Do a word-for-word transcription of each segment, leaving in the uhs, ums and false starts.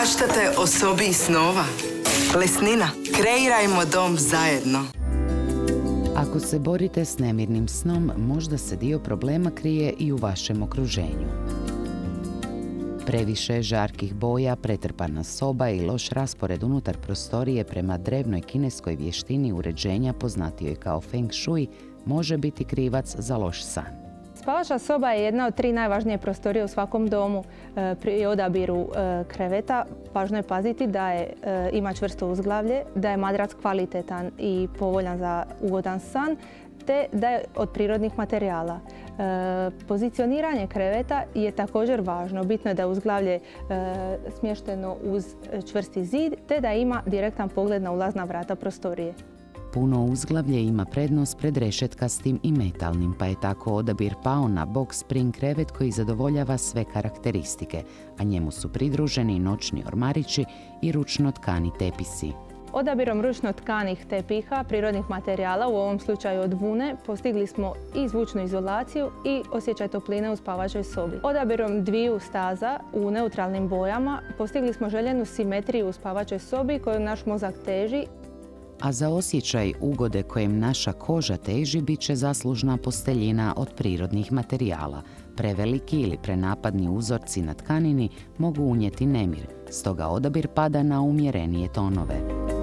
Maštate o sobi snova? Lesnina. Kreirajmo dom zajedno. Ako se borite s nemirnim snom, možda se dio problema krije i u vašem okruženju. Previše žarkih boja, pretrpana soba i loš raspored unutar prostorije prema drevnoj kineskoj vještini uređenja poznatijoj kao Feng Shui može biti krivac za loš san. Spavača soba je jedna od tri najvažnije prostorije u svakom domu. Pri odabiru kreveta važno je paziti da je, ima čvrsto uzglavlje, da je madrac kvalitetan i povoljan za ugodan san, te da je od prirodnih materijala. E, pozicioniranje kreveta je također važno. Bitno je da je uzglavlje e, smješteno uz čvrsti zid, te da ima direktan pogled na ulazna vrata prostorije. Puno uzglavlje ima prednost pred rešetkastim i metalnim, pa je tako odabir pao na box spring krevet koji zadovoljava sve karakteristike, a njemu su pridruženi noćni ormarići i ručno tkani tepisi. Odabirom ručno tkanih tepiha, prirodnih materijala, u ovom slučaju od vune, postigli smo i zvučnu izolaciju i osjećaj topline u spavačoj sobi. Odabirom dviju staza u neutralnim bojama postigli smo željenu simetriju u spavačoj sobi koju naš mozak teži. A za osjećaj ugode kojem naša koža teži bit će zaslužna posteljina od prirodnih materijala. Preveliki ili prenapadni uzorci na tkanini mogu unijeti nemir, stoga odabir pada na umjerenije tonove.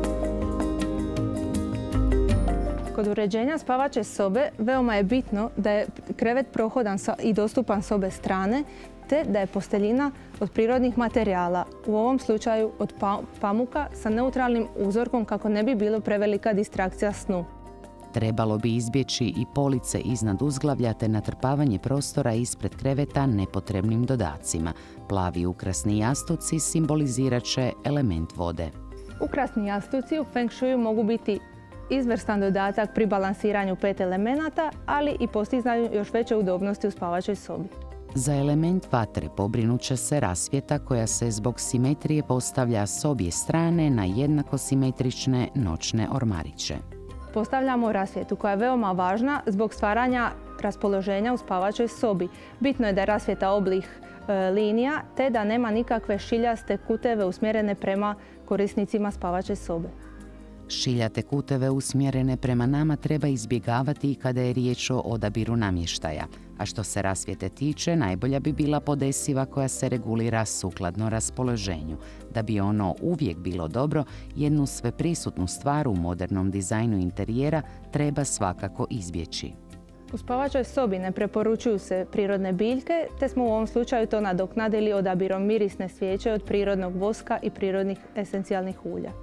Kod uređenja spavače sobe veoma je bitno da je krevet prohodan i dostupan s obe strane, te da je posteljina od prirodnih materijala, u ovom slučaju od pamuka sa neutralnim uzorkom kako ne bi bilo prevelika distrakcija snu. Trebalo bi izbjeći i police iznad uzglavlja te natrpavanje prostora ispred kreveta nepotrebnim dodacima. Plavi ukrasni jastuci simbolizirat će element vode. Ukrasni jastuci u Feng Shuiu mogu biti izvrstan dodatak pri balansiranju pet elemenata, ali i postizanju još veće udobnosti u spavačoj sobi. Za element vatre pobrinut će se rasvjeta koja se zbog simetrije postavlja s obje strane na jednako simetrične noćne ormariće. Postavljamo rasvjetu koja je veoma važna zbog stvaranja raspoloženja u spavačoj sobi. Bitno je da je rasvjeta oblik e, linija te da nema nikakve šiljaste kuteve usmjerene prema korisnicima spavače sobe. Šiljate kuteve usmjerene prema nama treba izbjegavati i kada je riječ o odabiru namještaja. A što se rasvjete tiče, najbolja bi bila podesiva koja se regulira sukladno raspoloženju. Da bi ono uvijek bilo dobro, jednu sveprisutnu stvar u modernom dizajnu interijera treba svakako izbjeći. U spavačoj sobi ne preporučuju se prirodne biljke, te smo u ovom slučaju to nadoknadili odabirom mirisne svijeće od prirodnog voska i prirodnih esencijalnih ulja.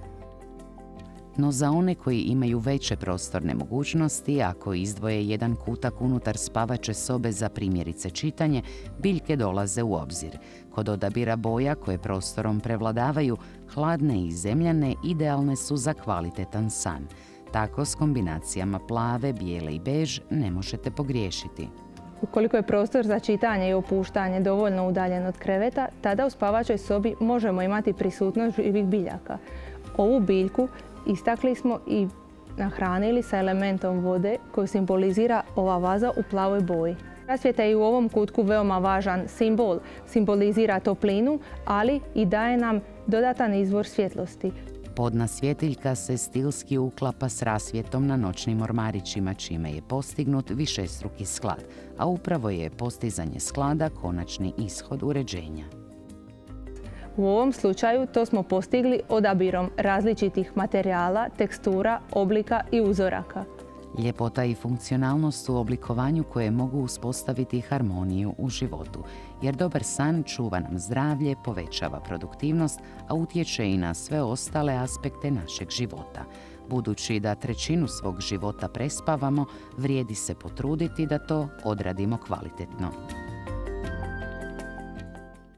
No za one koji imaju veće prostorne mogućnosti, ako izdvoje jedan kutak unutar spavače sobe za primjerice čitanje, biljke dolaze u obzir. Kod odabira boja koje prostorom prevladavaju, hladne i zemljane idealne su za kvalitetan san. Tako s kombinacijama plave, bijele i bež ne možete pogriješiti. Ukoliko je prostor za čitanje i opuštanje dovoljno udaljen od kreveta, tada u spavačoj sobi možemo imati prisutnost živih biljaka. Ovu biljku istakli smo i nahranili sa elementom vode koju simbolizira ova vaza u plavoj boji. Rasvjeta je i u ovom kutku veoma važan simbol. Simbolizira toplinu, ali i daje nam dodatan izvor svjetlosti. Podna svjetiljka se stilski uklapa s rasvjetom na noćnim ormarićima, čime je postignut višestruki sklad, a upravo je postizanje sklada konačni ishod uređenja. U ovom slučaju to smo postigli odabirom različitih materijala, tekstura, oblika i uzoraka. Ljepota i funkcionalnost u oblikovanju koje mogu uspostaviti harmoniju u životu, jer dobar san čuva nam zdravlje, povećava produktivnost, a utječe i na sve ostale aspekte našeg života. Budući da trećinu svog života prespavamo, vrijedi se potruditi da to odradimo kvalitetno.